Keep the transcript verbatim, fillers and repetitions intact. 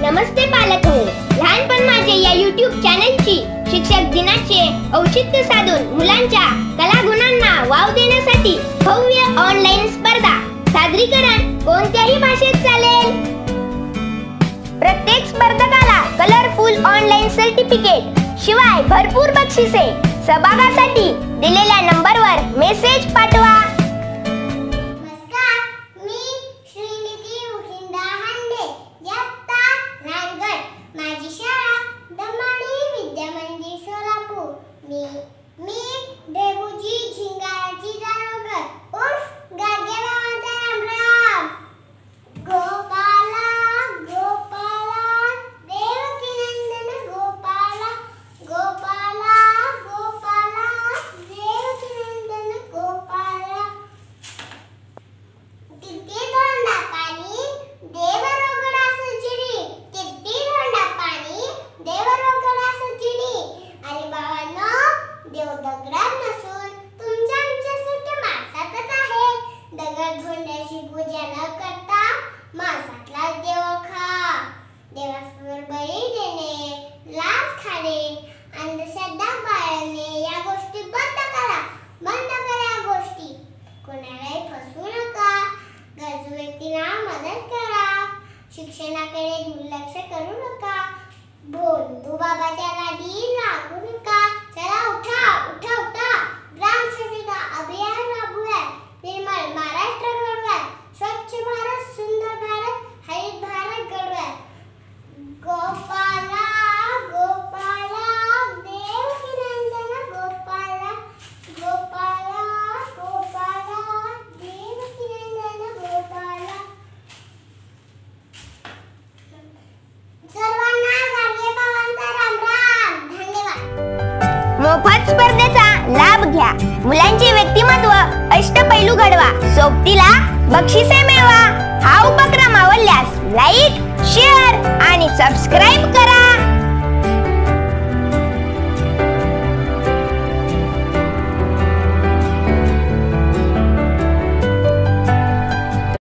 नमस्ते पालक हो. लहानपण माझे या यूट्यूब चॅनलची शिक्षक दिनाचे औचित्य साधून मुलांच्या कलागुणांना वाव देण्यासाठी भव्य ऑनलाईन स्पर्धा. सादरीकरण कोणत्याही भाषेत चालेल. प्रत्येक स्पर्धकाला कलरफुल ऑनलाईन सर्टिफिकेट शिवाय भरपूर बक्षिसे. सहभागासाठी दिलेल्या नंबरवर मेसेज पाठवा. शिक्षणाकडे दुर्लक्ष करू नका. भोंदू बाबाच्या नादी लागू नका. चला उठा उठा उठा. ग्राम स्वच्छता अभियान राबवूया. निर्मल महाराष्ट्र घडवूया. स्वच्छ भारत, सुंदर भारत, हरित भारत घडवूया. गोपाला गोपाला देवकी नंदन गोपाला गोपाला गोपाला देवकी नंदन गोपाला. मोफत स्पर्धेचा लाभ घ्या. मुलांचे व्यक्तिमत्व अष्टपैलू घडवा. सोबतीला बक्षिसे मिळवा.